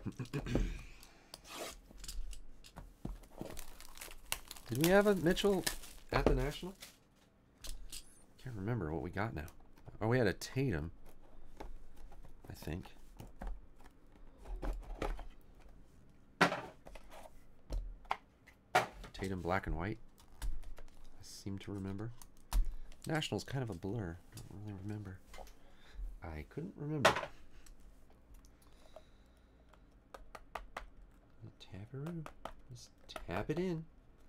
Did we have a Mitchell at the National? Can't remember what we got now. Oh, we had a Tatum, I think. Tatum black and white. I seem to remember. National's kind of a blur. Don't really remember. I couldn't remember. Taparoo. Just tap it in.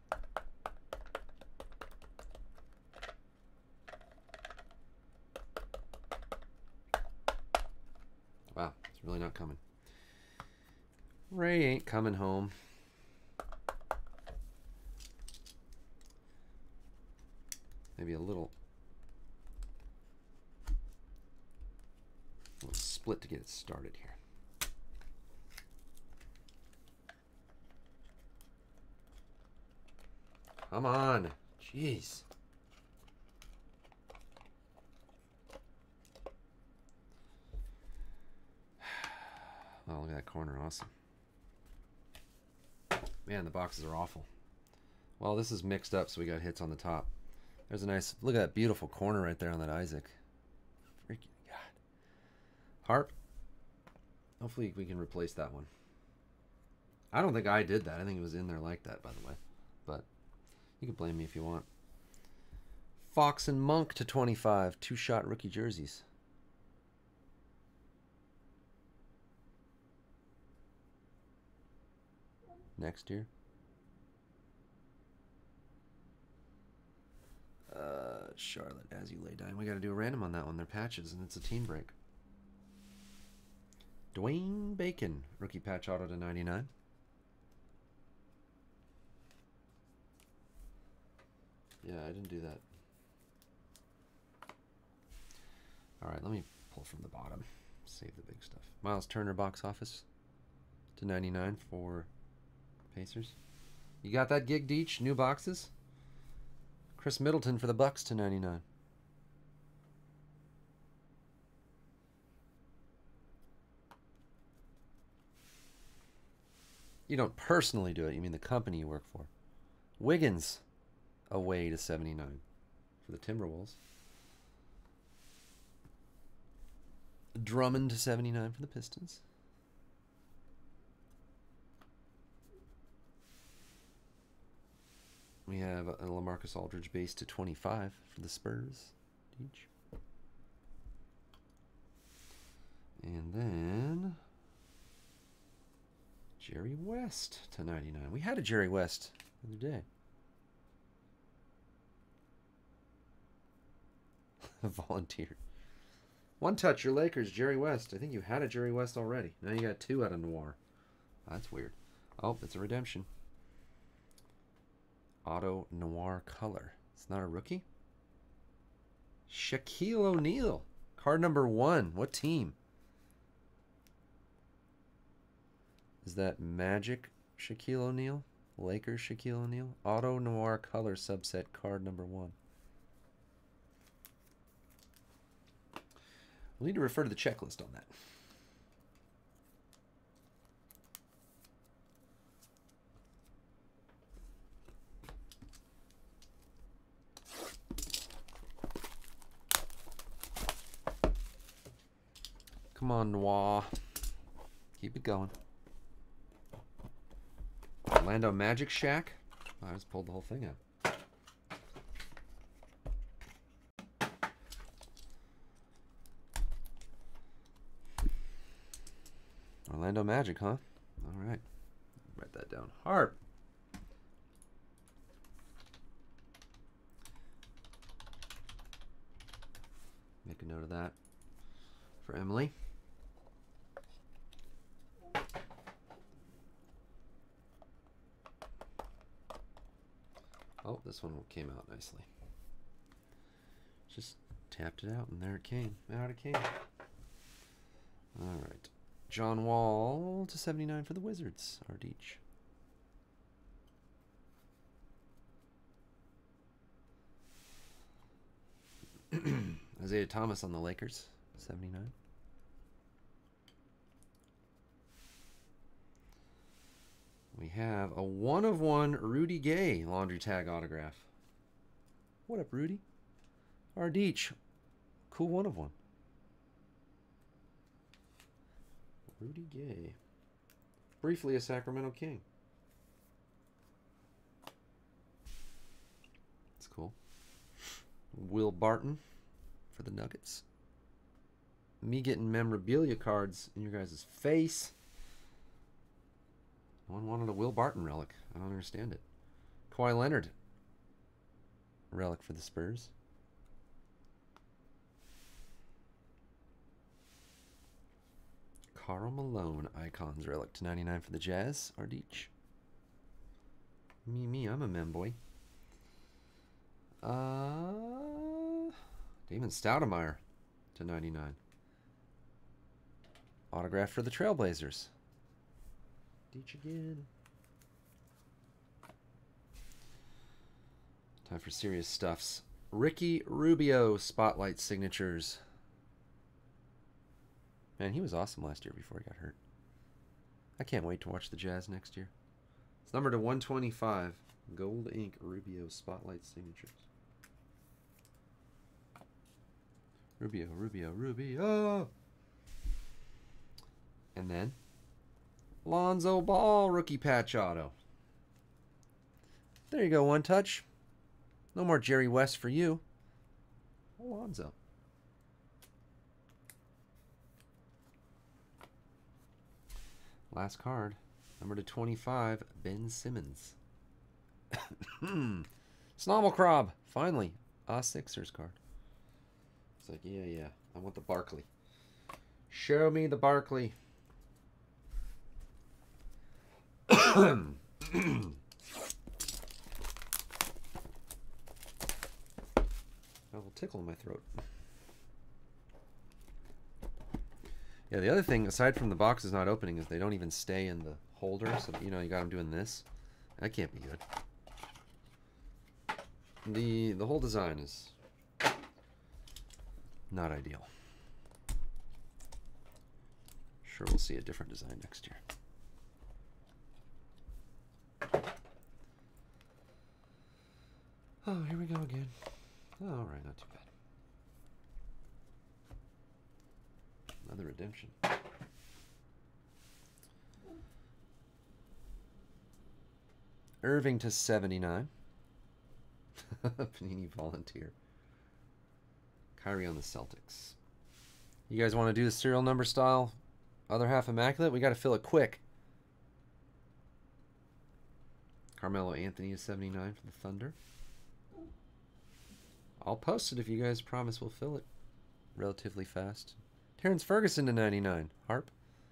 Wow, it's really not coming. Ray ain't coming home. Maybe a little split to get it started here. Come on. Jeez. Oh, look at that corner. Awesome. Man, the boxes are awful. Well, this is mixed up, so we got hits on the top. There's a nice, look at that beautiful corner right there on that Isaac. Freaking God. Harp. Hopefully we can replace that one. I don't think I did that. I think it was in there like that, by the way. But you can blame me if you want. Fox and Monk to 25. Two-shot rookie jerseys. Next year. Charlotte, as you lay down. We got to do a random on that one. They're patches, and it's a team break. Dwayne Bacon, rookie patch auto to 99. Yeah, I didn't do that. All right, let me pull from the bottom. Save the big stuff. Miles Turner box office to 99 for Pacers. You got that, Gig Deech? New boxes? Chris Middleton for the Bucks to 99. You don't personally do it. You mean the company you work for. Wiggins away to 79 for the Timberwolves. Drummond to 79 for the Pistons. We have a LaMarcus Aldridge base to 25 for the Spurs. And then Jerry West to 99. We had a Jerry West the other day. Volunteer. One touch, your Lakers, Jerry West. I think you had a Jerry West already. Now you got two out of Noir. That's weird. Oh, it's a redemption. Auto Noir color. It's not a rookie. Shaquille O'Neal. Card number 1. What team? Is that Magic Shaquille O'Neal? Lakers Shaquille O'Neal? Auto Noir color subset card number 1. We'll need to refer to the checklist on that. Come on, Noir. Keep it going. Orlando Magic Shack. Oh, I just pulled the whole thing out. Orlando Magic, huh? All right. Write that down. Harp. Make a note of that for Emily. Oh, this one came out nicely. Just tapped it out, and there it came. Out it came. All right. John Wall to 79 for the Wizards. Ardich. Isaiah Thomas on the Lakers. 79. We have a 1/1 Rudy Gay laundry tag autograph. What up, Rudy? Ardeech. Cool 1/1. Rudy Gay. Briefly a Sacramento King. That's cool. Will Barton for the Nuggets. Me getting memorabilia cards in your guys' face. No one wanted a Will Barton relic. I don't understand it. Kawhi Leonard relic for the Spurs. Karl Malone Icons relic to 99 for the Jazz. Ardeech. Me, I'm a mem boy. Damon Stoudemire to 99. Autograph for the Trailblazers. Deech again. Time for serious stuffs. Ricky Rubio Spotlight Signatures. Man, he was awesome last year before he got hurt. I can't wait to watch the Jazz next year. It's numbered to 125. Gold ink Rubio Spotlight Signatures. Rubio, Rubio, Rubio. And then Lonzo Ball rookie patch auto. There you go, one touch. No more Jerry West for you. Lonzo. Last card, number to 25, Ben Simmons. Snommelcrob, finally, a Sixers card. It's like, yeah, I want the Barkley. Show me the Barkley. A little tickle in my throat. Yeah, the other thing, aside from the boxes not opening, is they don't even stay in the holder. So, you know, you got them doing this. That can't be good. The whole design is not ideal. Sure, we'll see a different design next year. Oh, here we go again. Oh, all right, not too bad. Another redemption. Irving to 79. Panini Volunteer. Kyrie on the Celtics. You guys want to do the serial number style? Other half immaculate? We got to fill it quick. Carmelo Anthony is 79 for the Thunder. I'll post it if you guys promise we'll fill it relatively fast. Terrence Ferguson to 99. Harp.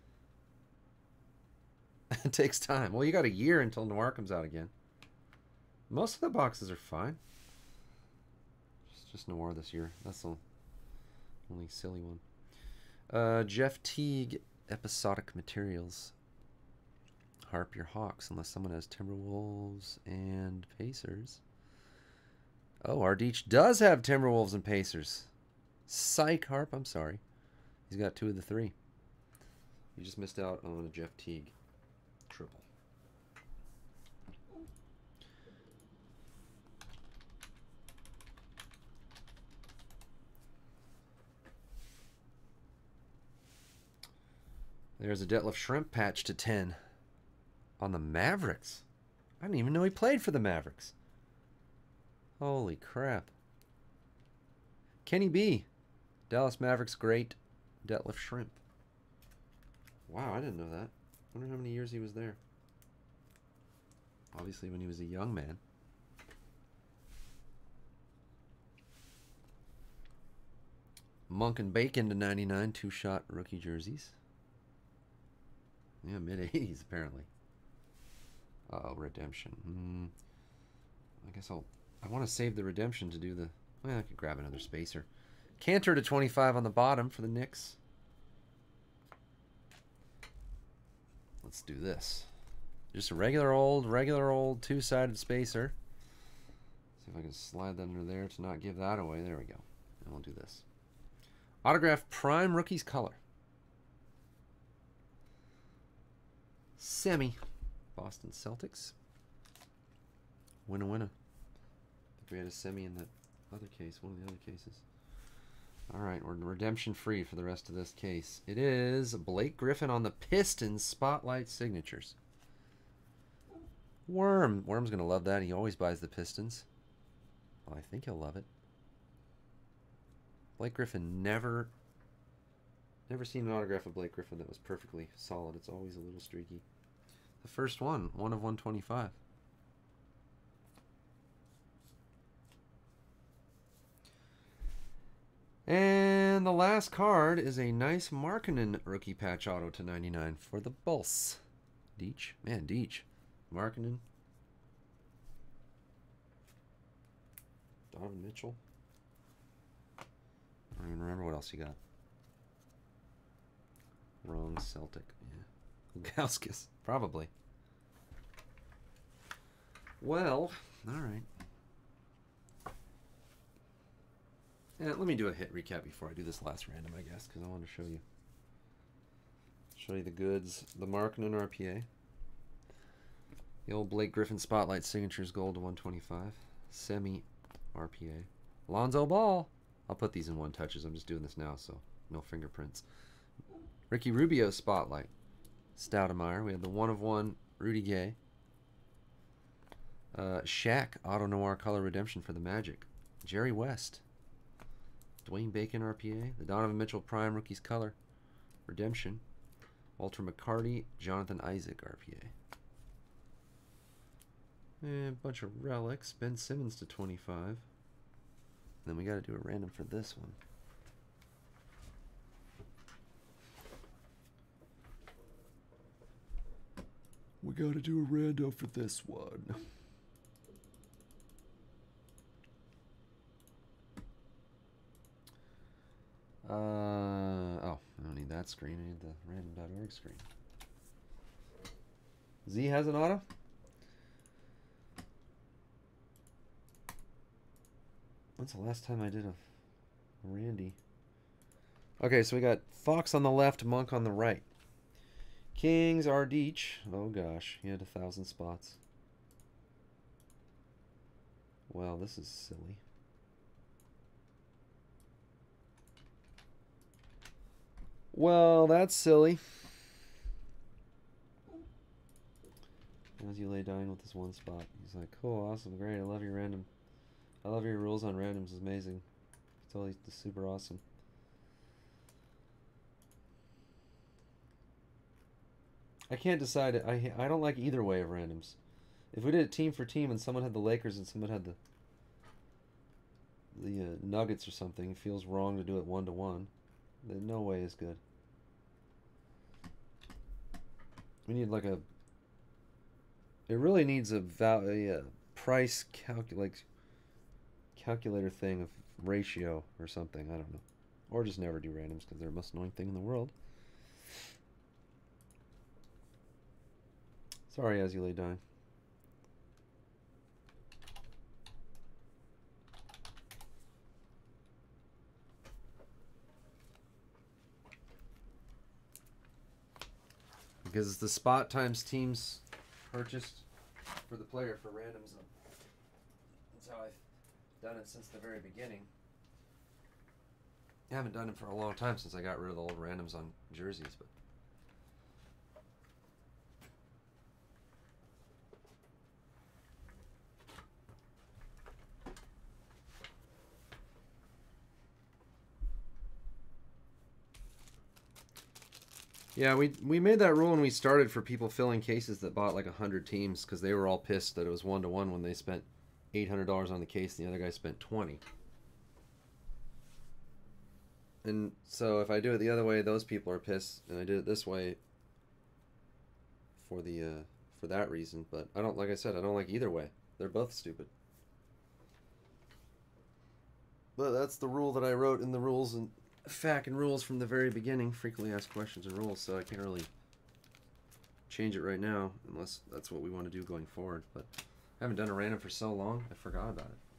It takes time. Well, you got a year until Noir comes out again. Most of the boxes are fine. Just Noir this year. That's the only silly one. Jeff Teague, Episodic Materials. Harp your Hawks, unless someone has Timberwolves and Pacers. Oh, Ardeech does have Timberwolves and Pacers. Psych, Harp, I'm sorry. He's got 2 of the 3. You just missed out on a Jeff Teague triple. There's a Detlef Schrempf patch to 10 on the Mavericks. I didn't even know he played for the Mavericks. Holy crap. Kenny B. Dallas Mavericks great Detlef Schrempf. Wow, I didn't know that. I wonder how many years he was there. Obviously when he was a young man. Monk and Bacon to 99, 2-shot rookie jerseys. Yeah, mid-80s apparently. Uh-oh, redemption. I guess I want to save the redemption to do the... Well, I could grab another spacer. Cantor to 25 on the bottom for the Knicks. Let's do this. Just a regular old two-sided spacer. See if I can slide that under there to not give that away. There we go. And we'll do this. Autograph Prime Rookies Color. Semi. Boston Celtics. Winner, winner. I think we had a semi in that other case, one of the other cases. All right, we're redemption free for the rest of this case. It is Blake Griffin on the Pistons Spotlight Signatures. Worm's going to love that. He always buys the Pistons. Well, I think he'll love it. Blake Griffin never seen an autograph of Blake Griffin that was perfectly solid. It's always a little streaky. The first one of 125. And the last card is a nice Markkanen rookie patch auto to 99 for the Bulls. Deach. Man, Deach. Markkanen. Donovan Mitchell. I don't even remember what else you got. Wrong Celtic. Yeah. Gauskas. Probably. Well, alright. Let me do a hit recap before I do this last random, I guess, because I want to show you the goods. The Markkanen RPA. The old Blake Griffin Spotlight Signatures Gold to 125. Semi RPA. Lonzo Ball. I'll put these in one touches. I'm just doing this now, so no fingerprints. Ricky Rubio Spotlight. Stoudemire. We have the 1 of 1 Rudy Gay. Shaq Auto Noir Color Redemption for the Magic. Jerry West. Dwayne Bacon RPA. The Donovan Mitchell Prime Rookies Color Redemption. Walter McCarty, Jonathan Isaac RPA. And a bunch of relics. Ben Simmons to 25. Then we got to do a random for this one. We got to do a rando for this one. Oh, I don't need that screen. I need the random.org screen. Z has an auto? When's the last time I did a Randy? Okay, so we got Fox on the left, Monk on the right. Kings are Deach. Oh gosh, he had 1,000 spots. Well, this is silly. Well, that's silly. As you lay dying with this one spot. He's like, cool, awesome, great, I love your random. I love your rules on randoms, it's amazing. It's totally super awesome. I can't decide. I don't like either way of randoms. If we did it team for team and someone had the Lakers and someone had the Nuggets or something, it feels wrong to do it 1-to-1. No way is good. We need like a. It really needs a price calculator thing of ratio or something. I don't know, or just never do randoms because they're the most annoying thing in the world. Sorry, as you lay dying. Because it's the spot times teams purchased for the player for randoms. That's how I've done it since the very beginning. I haven't done it for a long time since I got rid of the old randoms on jerseys, but. Yeah, we made that rule when we started for people filling cases that bought like 100 teams because they were all pissed that it was 1-to-1 when they spent $800 on the case and the other guy spent $20. And so if I do it the other way, those people are pissed, and I did it this way for the for that reason. But I don't, like I said, I don't like either way. They're both stupid. But that's the rule that I wrote in the rules and FAQ and rules from the very beginning, frequently asked questions and rules, so I can't really change it right now unless that's what we want to do going forward. But I haven't done a random for so long, I forgot about it.